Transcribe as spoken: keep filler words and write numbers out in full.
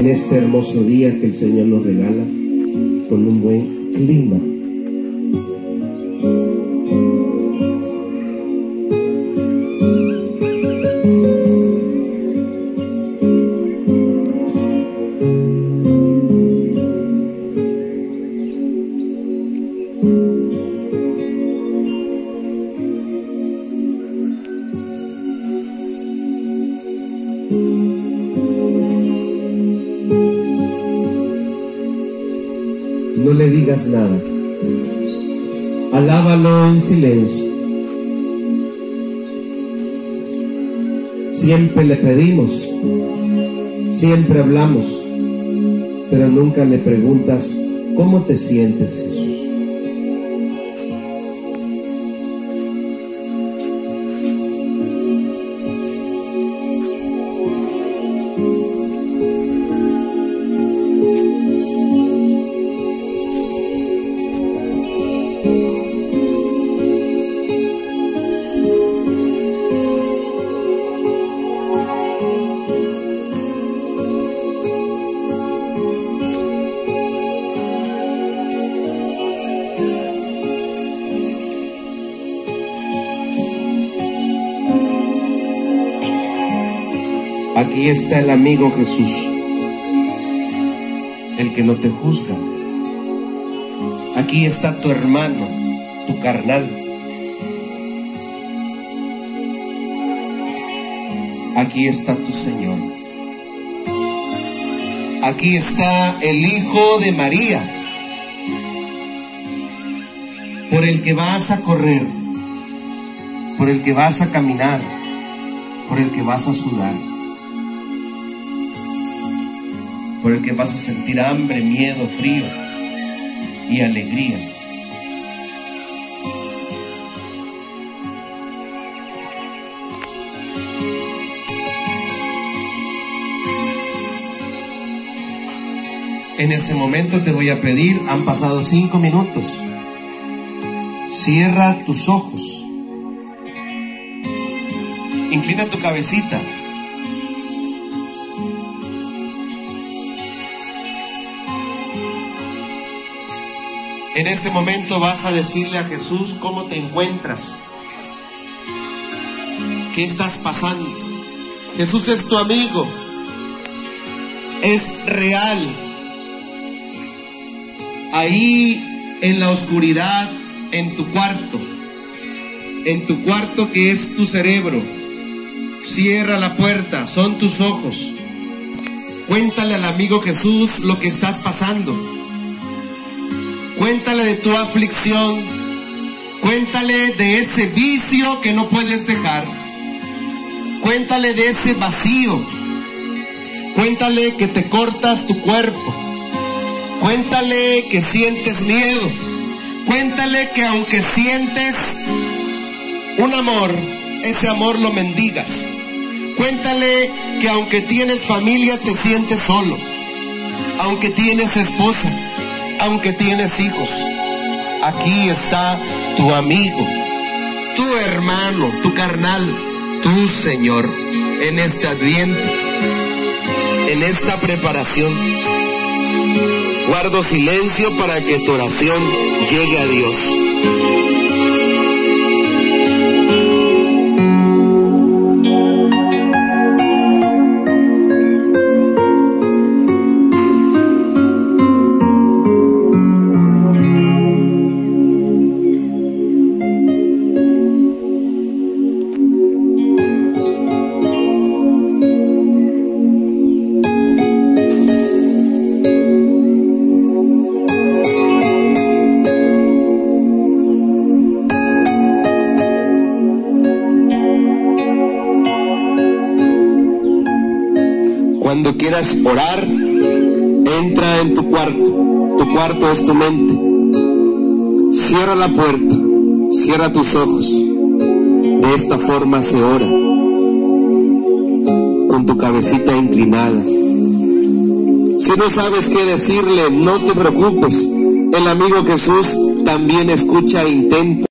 en este hermoso día que el Señor nos regala, con un buen clima. No le digas nada, alábalo en silencio. Siempre le pedimos, siempre hablamos, pero nunca le preguntas cómo te sientes, Jesús. Aquí está el amigo Jesús, el que no te juzga. Aquí está tu hermano, tu carnal. Aquí está tu Señor. Aquí está el Hijo de María, por el que vas a correr, por el que vas a caminar, por el que vas a sudar, por el que vas a sentir hambre, miedo, frío y alegría. En este momento te voy a pedir, han pasado cinco minutos, cierra tus ojos, inclina tu cabecita. En este momento vas a decirle a Jesús cómo te encuentras, qué estás pasando. Jesús es tu amigo, es real. Ahí en la oscuridad, en tu cuarto, en tu cuarto que es tu cerebro, cierra la puerta, son tus ojos. Cuéntale al amigo Jesús lo que estás pasando. Cuéntale de tu aflicción, cuéntale de ese vicio que no puedes dejar, cuéntale de ese vacío, cuéntale que te cortas tu cuerpo, cuéntale que sientes miedo, cuéntale que aunque sientes un amor, ese amor lo mendigas, cuéntale que aunque tienes familia te sientes solo, aunque tienes esposa, aunque tienes hijos. Aquí está tu amigo, tu hermano, tu carnal, tu Señor, en este adviento, en esta preparación. Guardo silencio para que tu oración llegue a Dios. Cuando quieras orar, entra en tu cuarto. Tu cuarto es tu mente. Cierra la puerta, cierra tus ojos. De esta forma se ora, con tu cabecita inclinada. Si no sabes qué decirle, no te preocupes. El amigo Jesús también escucha e intenta.